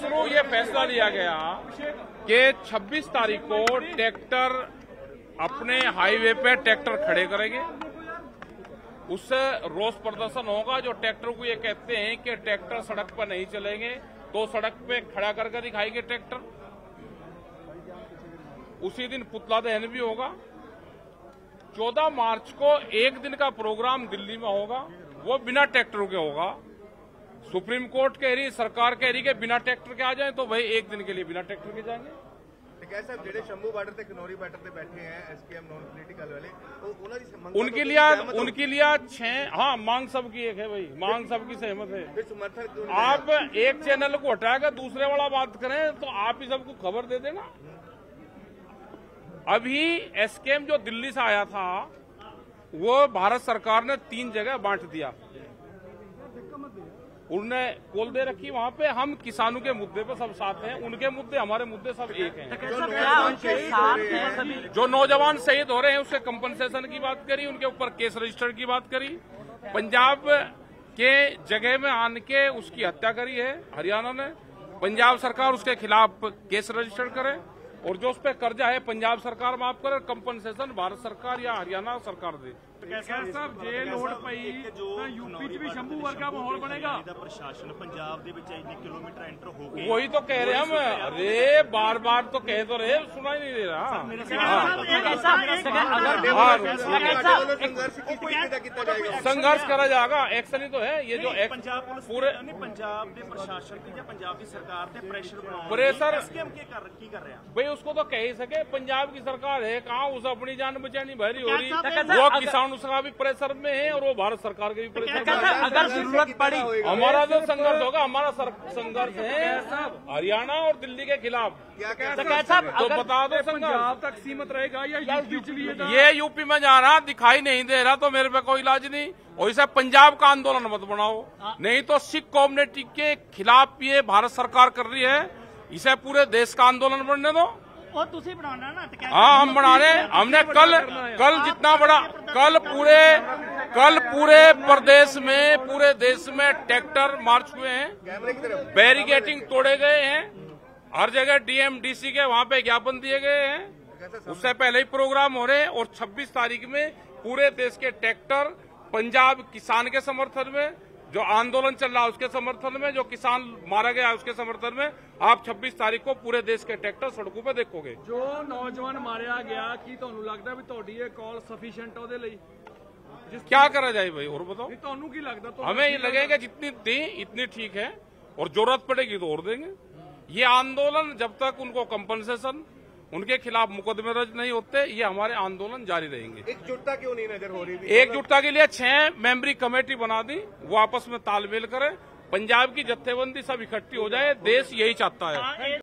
शुरू ये फैसला लिया गया कि 26 तारीख को ट्रैक्टर अपने हाईवे पे ट्रैक्टर खड़े करेंगे। उससे रोष प्रदर्शन होगा। जो ट्रैक्टर को ये कहते हैं कि ट्रैक्टर सड़क पर नहीं चलेंगे तो सड़क पे खड़ा करके दिखाएंगे ट्रैक्टर। उसी दिन पुतला दहन भी होगा। 14 मार्च को एक दिन का प्रोग्राम दिल्ली में होगा, वो बिना ट्रैक्टर के होगा। सुप्रीम कोर्ट कह रही, सरकार कह रही कि बिना ट्रैक्टर के आ जाए, तो भाई एक दिन के लिए बिना ट्रैक्टर के जाएंगे। ਜਿਹੜੇ ਸ਼ੰਭੂ ਬਾਰਡਰ ਤੇ ਕਿਨੌਰੀ ਬਾਰਡਰ ਤੇ बैठे हैं एसकेएम नॉन पॉलिटिकल वाले, तो उनके लिए 6 हाँ मांग सबकी एक है भाई, मांग सबकी सहमत है। आप एक चैनल को हटाकर दूसरे वाला बात करें तो आप ही सबको खबर दे देना। अभी एसकेएम जो दिल्ली से आया था वो भारत सरकार ने 3 जगह बांट दिया। उन्होंने कोल दे रखी वहां पे। हम किसानों के मुद्दे पे सब साथ हैं, उनके मुद्दे हमारे मुद्दे सब एक हैं। जो नौजवान शहीद हो रहे हैं उसके कंपनसेशन की बात करी, उनके ऊपर केस रजिस्टर की बात करी। पंजाब के जगह में आन के उसकी हत्या करी है हरियाणा ने। पंजाब सरकार उसके खिलाफ केस रजिस्टर करे और जो उस पर कर्जा है पंजाब सरकार माफ करे, कंपनसेशन भारत सरकार या हरियाणा सरकार दे। साहब जे लोड़ पई यूपी च भी शंभू वर्गा माहौल बनेगा। प्रशासन पंजाब दे विच इतने किलोमीटर एंटर हो गए, वही तो कह रहे हम। अरे बार बार तो कह तो रहे, सुना ही नहीं दे रहा। संघर्ष करा जाएगा, एक्शन ही तो है ये जो पूरे पंजाब के प्रशासन की या पंजाब की सरकार पे प्रेशर की कर रहे हैं भाई। उसको तो कह ही सके, पंजाब की सरकार है कहाँ, उसे अपनी जान बचानी भरी हो रही। वो किसान उसका भी प्रेशर में है और वो भारत सरकार के भी प्रेशर में है। अगर जरूरत पड़ी हमारा जो संघर्ष होगा, हमारा संघर्ष है हरियाणा और दिल्ली के खिलाफ। तो बता दो पंजाब तक सीमित रहेगा या यूपी च भी? ये यूपी में जा रहा दिखाई नहीं दे रहा तो मेरे पे कोई इलाज नहीं। और इसे पंजाब का आंदोलन मत बनाओ, नहीं तो सिख कम्युनिटी के खिलाफ ये भारत सरकार कर रही है। इसे पूरे देश का आंदोलन बनने दो। हाँ हम बना रहे हैं। हमने कल जितना बड़ा कल पूरे प्रदेश में, पूरे देश में ट्रैक्टर मार्च हुए हैं, बैरिकेडिंग तोड़े गए हैं, हर जगह डीएमडीसी के वहां पे ज्ञापन दिए गए हैं। उससे पहले ही प्रोग्राम हो रहे हैं और 26 तारीख में पूरे देश के ट्रैक्टर पंजाब किसान के समर्थन में, जो आंदोलन चल रहा है उसके समर्थन में, जो किसान मारा गया है उसके समर्थन में, आप 26 तारीख को पूरे देश के ट्रैक्टर सड़कों पे देखोगे। जो नौजवान मारिया गया की ਤੁਹਾਨੂੰ ਲੱਗਦਾ ਵੀ ਤੁਹਾਡੀ ਇਹ ਕਾਲ ਸਫੀਸ਼ੀਐਂਟ ਉਹਦੇ ਲਈ? क्या करा जाए भाई और बताओ। ਤੁਹਾਨੂੰ ਕੀ ਲੱਗਦਾ? हमें ये लगेगा जितनी दी इतनी ठीक है और जरूरत पड़ेगी तो और देंगे। ये आंदोलन जब तक उनको कंपनसेशन, उनके खिलाफ मुकदमे दर्ज नहीं होते, ये हमारे आंदोलन जारी रहेंगे। एकजुटता क्यों नहीं नजर हो रही? एकजुटता के लिए 6 मेंबरी कमेटी बना दी, वो आपस में तालमेल करे, पंजाब की जत्थेबंदी सब इकट्ठी हो जाए। देश यही चाहता है।